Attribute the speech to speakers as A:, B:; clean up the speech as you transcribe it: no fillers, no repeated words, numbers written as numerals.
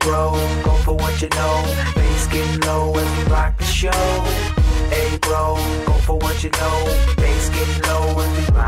A: bro, go for what you know. Bass getting low as we rock the show. Hey bro, go for what you know. Bass getting low as we rock